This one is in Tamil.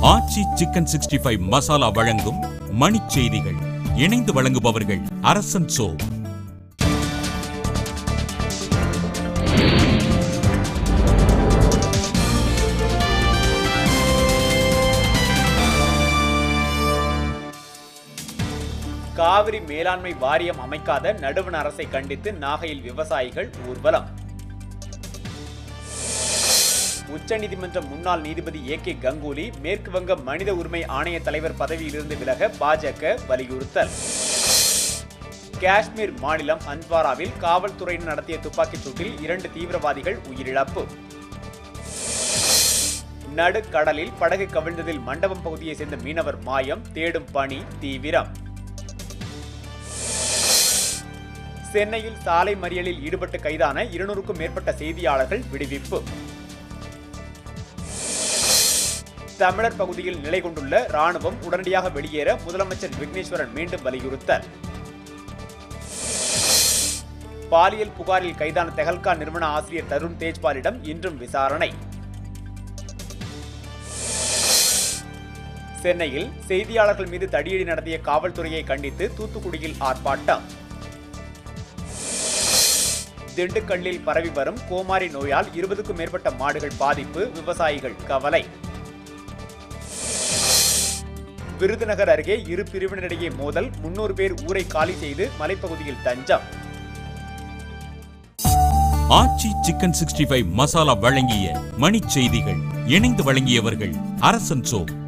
ஆச்சி சிக்கன் 65 மசாலா வழங்கும் மணிச் செய்திகள். இணைந்து வழங்குபவர்கள் அரசன் சோ. காவிரி மேலாண்மை வாரியம் அமைக்காத நடுவண் அரசை கண்டித்து நாகையில் விவசாயிகள் ஊர்வலம். உச்சநீதிமன்ற முன்னாள் நீதிபதி ஏ.கே. கங்குலி மேற்கு வங்க மனித உரிமை ஆணைய தலைவர் பதவியிலிருந்து விலக பாஜக வலியுறுத்தல். காஷ்மீர் மாநிலம் ஹந்த்வாராவில் காவல்துறையினர் நடத்திய துப்பாக்கிச் சூட்டில் 2 தீவிரவாதிகள் உயிரிழப்பு. நடுக்கடலில் படகு கவிழ்ந்ததில் மண்டபம் பகுதியை சேர்ந்த மீனவர் மாயம், தேடும் பணி தீவிரம். சென்னையில் சாலை மறியலில் ஈடுபட்டு கைதான 200க்கும் மேற்பட்ட செய்தியாளர்கள் விடுவிப்பு. தமிழர் பகுதியில் நிலை கொண்டுள்ள ராணுவம் உடனடியாக வெளியேற முதலமைச்சர் விக்னேஸ்வரன் மீண்டும் வலியுறுத்தல். பாலியல் புகாரில் கைதான தெஹல்கா நிறுவன ஆசிரியர் தருண் தேஜ்பாலிடம் இன்றும் விசாரணை. சென்னையில் செய்தியாளர்கள் மீது தடியடி நடத்திய காவல்துறையை கண்டித்து தூத்துக்குடியில் ஆர்ப்பாட்டம். திண்டுக்கல்லில் பரவி வரும் கோமாரி நோயால் 20க்கும் மேற்பட்ட மாடுகள் பாதிப்பு, விவசாயிகள் கவலை. விருதுநகர் அருகே இரு பிரிவினரிடையே மோதல், 300 பேர் ஊரை காலி செய்து மலைப்பகுதியில் தஞ்சம். ஆச்சி சிக்கன் 65 மசாலா வழங்கிய மணிச் செய்திகள். இணைந்து வழங்கியவர்கள் அரசன் சோ.